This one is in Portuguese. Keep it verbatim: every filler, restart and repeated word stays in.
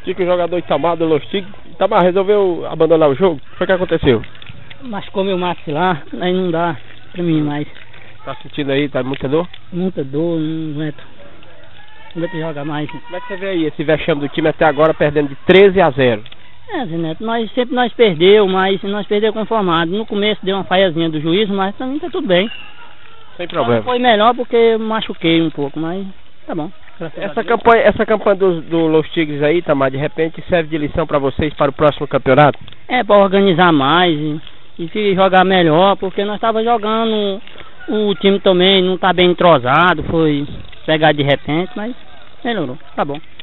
Chico, jogador Itamar do Los Tigres. Itamar resolveu abandonar o jogo? O que foi que aconteceu? Machucou meu maxilar, aí não dá pra mim mais. Tá sentindo aí, tá muita dor? Muita dor, não aguento. Não aguento jogar mais. Como é que você vê aí esse vexame do time até agora perdendo de treze a zero? É, Zé Neto, nós sempre nós perdeu, mas nós perdeu conformado. No começo deu uma falhazinha do juiz, mas também tá tudo bem. Sem problema. Foi melhor porque machuquei um pouco, mas tá bom. Essa campanha, essa campanha do, do Los Tigres aí, Itamar, de repente serve de lição para vocês para o próximo campeonato? É, para organizar mais e, e jogar melhor, porque nós estávamos jogando, o time também não tá bem entrosado, foi pegar de repente, mas melhorou, tá bom.